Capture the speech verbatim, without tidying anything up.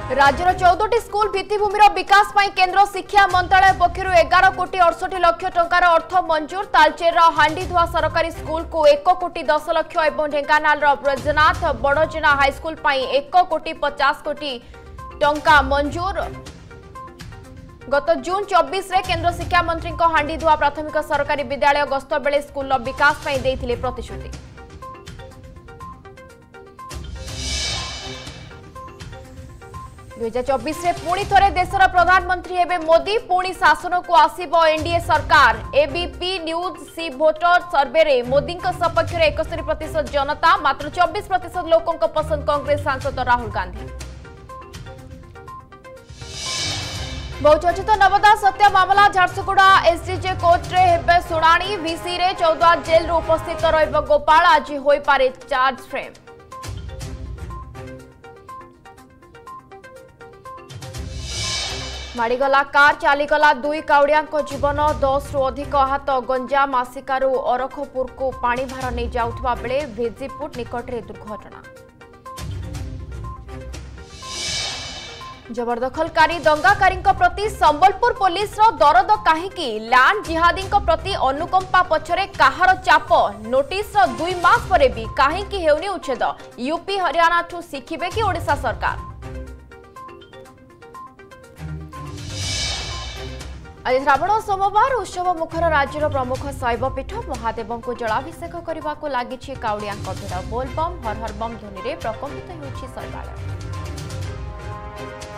राज्यर चौदह स्कूल भित्तिभूमि विकास पर केंद्र शिक्षा मंत्रालय पक्षर एगार कोटी अड़सठ लक्ष टंकार अर्थ मंजूर। तालचेर हांडीधुआ सरकारी स्कूल को एक कोटी दस लक्ष और ढेंकानाल ब्रजनाथ बड़जेना हाईस्कूल पर एक कोटी पचास कोटी टंका मंजूर। गत जून चौबीस रे केंद्र शिक्षा मंत्री हांडीधुआ प्राथमिक सरकारी विद्यालय गस्त बेले स्कूल विकास पर देथिले प्रतिश्रुति। दुई हजार चौबीस में पुणी थोड़े देशर प्रधानमंत्री हेबे मोदी। पुणी शासन को आसीबो एनडीए सरकार। ABP news C voter survey रे मोदी सपक्ष में इकहत्तर प्रतिशत जनता, मात्र चौबीस प्रतिशत लोकों को पसंद कांग्रेस सांसद राहुल गांधी। बहुचर्चित नवदास हत्या मामला झारसुगुड़ा एसडीजे कोर्ट रे हेबे सुनानी। वीसी रे चौदह जेल रू उपस्थित रहिबो गोपाल। आज होई पारे चार्ज फ्रेम। माड़ीगला कार चलीगला दुई काउड़िया जीवन। दस रु अधिक आहत। गंजाम आसिकारु अरखपुर को पानी भार नहीं जाउथबा बेले भेजीपुर निकट में दुर्घटना। जबरदखलकारी दंगाकारी प्रति संबलपुर पुलिस रो दरद काहीकि? लैंड जिहादी प्रति अनुकंपा पछरे काहार चाप? नोटिस रो दुई मास परे भी काहीकि हेउनी उच्छेद? यूपी हरियाणा ठू शिखिबे कि ओडिशा सरकार? आज श्रावण सोमवार उत्सव मुखर राज्यर प्रमुख शैवपीठ। महादेव को जलाभिषेक करने को लगी काउड़िया भिड़। बोलबम हर हर बम ध्वनि प्रकम्पित होउछि शैवालय।